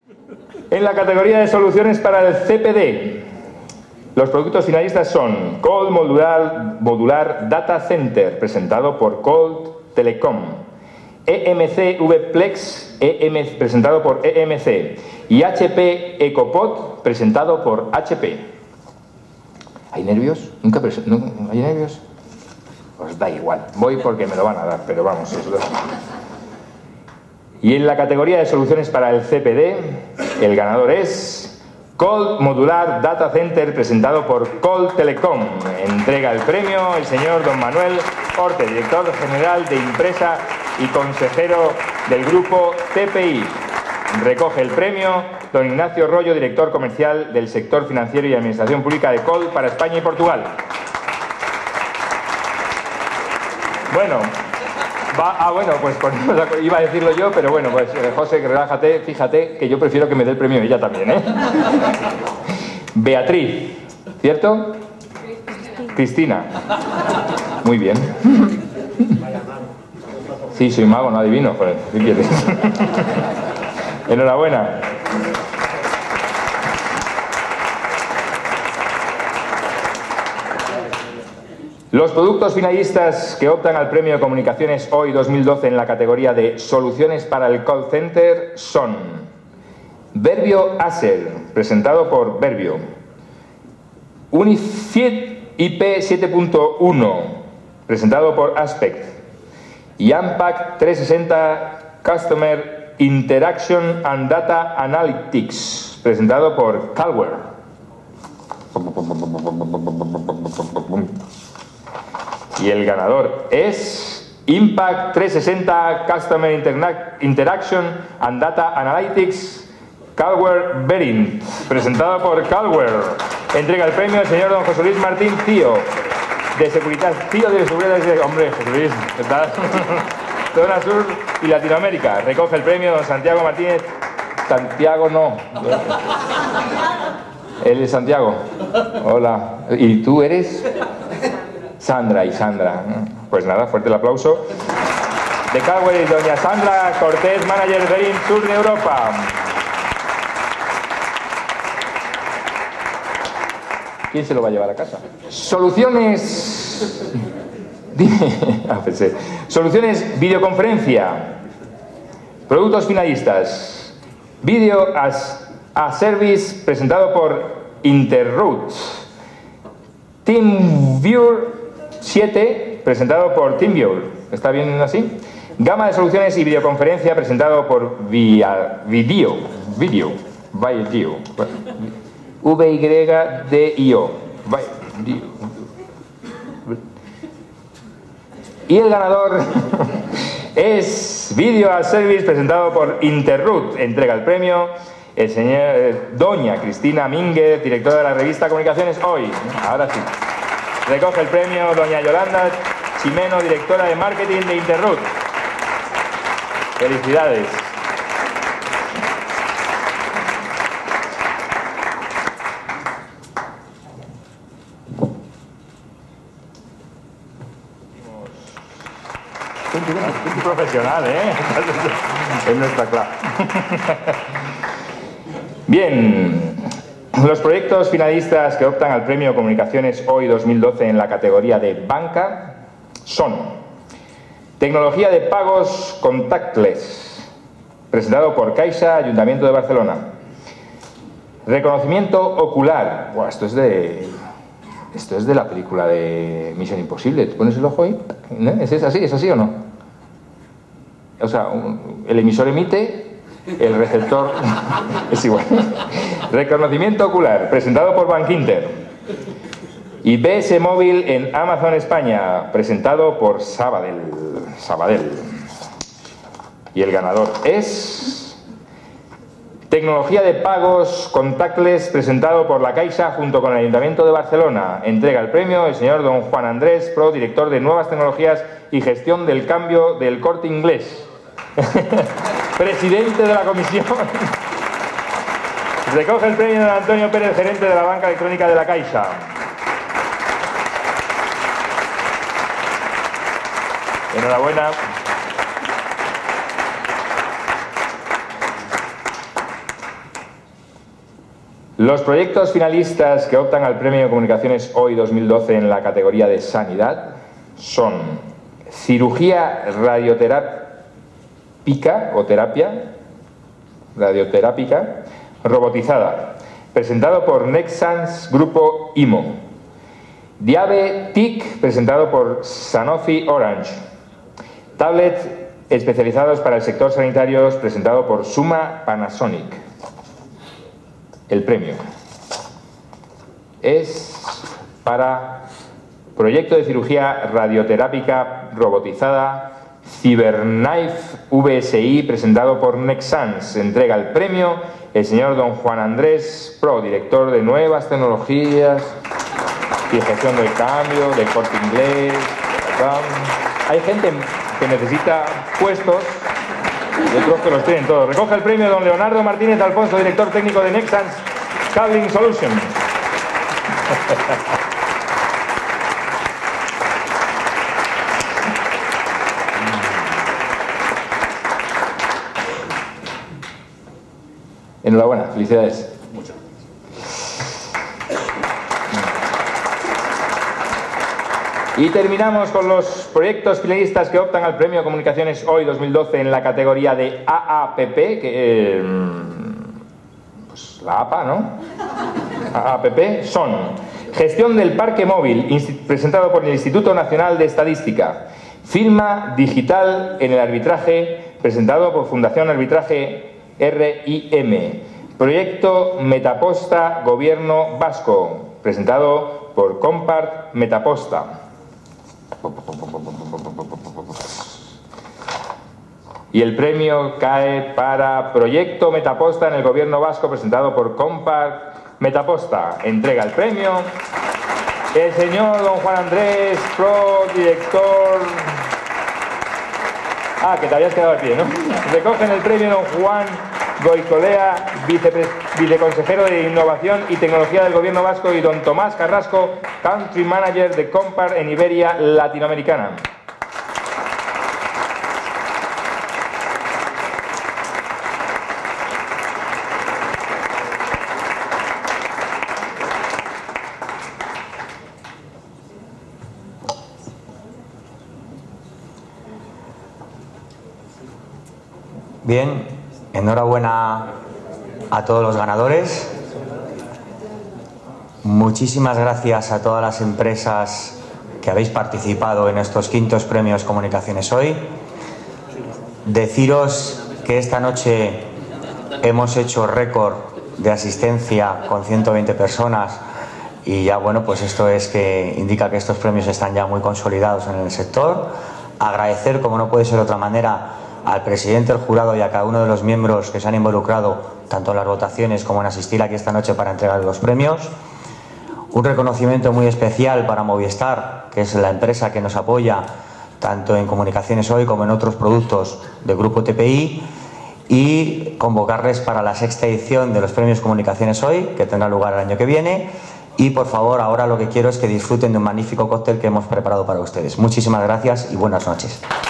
En la categoría de soluciones para el CPD, los productos finalistas son Colt Modular Data Center, presentado por Colt Telecom, EMC VPlex, presentado por EMC, y HP EcoPod, presentado por HP. ¿Hay nervios? ¿Nunca no, ¿hay nervios? Pues da igual, voy porque me lo van a dar, pero vamos. Y en la categoría de soluciones para el CPD, el ganador es Colt Modular Data Center, presentado por Colt Telecom. Entrega el premio el señor don Manuel Orte, director general de Impresa y consejero del grupo TPI. Recoge el premio don Ignacio Rollo, director comercial del sector financiero y administración pública de Colt para España y Portugal. Bueno, bueno, pues iba a decirlo yo, pero bueno, pues José, relájate, fíjate que yo prefiero que me dé el premio ella también, ¿eh? Beatriz, ¿cierto? Cristina. Muy bien. Sí, soy mago, no adivino, joder, ¿qué quieres? Enhorabuena. Los productos finalistas que optan al Premio de Comunicaciones Hoy 2012 en la categoría de Soluciones para el Call Center son Verbio Acer, presentado por Verbio, Unified IP 7.1, presentado por Aspect, y Ampact 360 Customer Interaction and Data Analytics, presentado por Calware. Y el ganador es Impact 360 Customer Interaction and Data Analytics Calware Bering, presentado por Calware. Entrega el premio el señor don José Luis Martín Tío, de Seguridad, Tío de Seguridad de... Hombre, José Luis, ¿qué tal? Zona Sur y Latinoamérica. Recoge el premio don Santiago Martínez. Santiago no. Él es Santiago. Hola. ¿Y tú eres? Sandra y Sandra. Pues nada, fuerte el aplauso. De Calware y doña Sandra Cortés, manager Bering Sur de Europa. ¿Quién se lo va a llevar a casa? Soluciones... Soluciones videoconferencia. Productos finalistas. Video as a Service, presentado por Interroute. TeamViewer 7, presentado por TeamViewer. ¿Está bien así? Gama de soluciones y videoconferencia, presentado por Video. VYDIO. Y el ganador es Video as Service, presentado por Interroute. Entrega el premio el señor doña Cristina Mínguez, directora de la revista Comunicaciones Hoy. Ahora sí. Recoge el premio doña Yolanda Chimeno, directora de marketing de Interroute. Felicidades. Un profesional, ¿eh? Es nuestra clase. Bien, los proyectos finalistas que optan al Premio Comunicaciones Hoy 2012 en la categoría de banca son Tecnología de pagos contactless, presentado por Caixa, Ayuntamiento de Barcelona. Reconocimiento ocular. Buah, esto es de la película de Misión Imposible. ¿Te pones el ojo ahí? ¿Es así o no? O sea, el emisor emite, el receptor es igual. Reconocimiento ocular, presentado por Bankinter. Y BS Móvil en Amazon España, presentado por Sabadell. Y el ganador es Tecnología de pagos contactless, presentado por la Caixa junto con el Ayuntamiento de Barcelona. Entrega el premio el señor don Juan Andrés Pro, director de Nuevas Tecnologías y Gestión del Cambio del Corte Inglés. Presidente de la comisión. Recoge el premio don Antonio Pérez, gerente de la banca electrónica de la Caixa. Enhorabuena. Los proyectos finalistas que optan al Premio Comunicaciones Hoy 2012 en la categoría de Sanidad son Cirugía radioterápica o terapia radioterápica robotizada, presentado por Nexans Grupo IMO. Diabe-TIC, presentado por Sanofi Orange. Tablet especializados para el sector sanitario, presentado por Suma Panasonic. El premio es para proyecto de cirugía radioterápica robotizada CyberKnife VSI, presentado por Nexans. Entrega el premio el señor don Juan Andrés Pro, director de Nuevas Tecnologías y Gestión del Cambio, del Corte Inglés. Hay gente que necesita puestos y otros que los tienen todos. Recoge el premio don Leonardo Martínez Alfonso, director técnico de Nexans Cabling Solutions. Enhorabuena, felicidades. Muchas. Y terminamos con los proyectos finalistas que optan al Premio Comunicaciones Hoy 2012 en la categoría de AAPP, que pues la APA, ¿no? AAPP son Gestión del Parque Móvil, presentado por el Instituto Nacional de Estadística. Firma digital en el arbitraje, presentado por Fundación Arbitraje RIM. Proyecto Metaposta Gobierno Vasco, presentado por Compart Metaposta. Y el premio cae para Proyecto Metaposta en el Gobierno Vasco, presentado por Compart Metaposta. Entrega el premio el señor don Juan Andrés Pro, director... que te habías quedado al pie, ¿no? Recogen el premio don Juan Goicolea, viceconsejero de Innovación y Tecnología del Gobierno Vasco, y don Tomás Carrasco, Country Manager de Compart en Iberia Latinoamericana. Bien, enhorabuena a todos los ganadores. Muchísimas gracias a todas las empresas que habéis participado en estos quintos premios Comunicaciones Hoy. Deciros que esta noche hemos hecho récord de asistencia con 120 personas y ya bueno, pues esto es que indica que estos premios están ya muy consolidados en el sector. Agradecer, como no puede ser de otra manera, al presidente, al jurado y a cada uno de los miembros que se han involucrado tanto en las votaciones como en asistir aquí esta noche para entregar los premios. Un reconocimiento muy especial para Movistar, que es la empresa que nos apoya tanto en Comunicaciones Hoy como en otros productos del Grupo TPI, y convocarles para la 6ª edición de los premios Comunicaciones Hoy, que tendrá lugar el año que viene. Y por favor, ahora lo que quiero es que disfruten de un magnífico cóctel que hemos preparado para ustedes. Muchísimas gracias y buenas noches.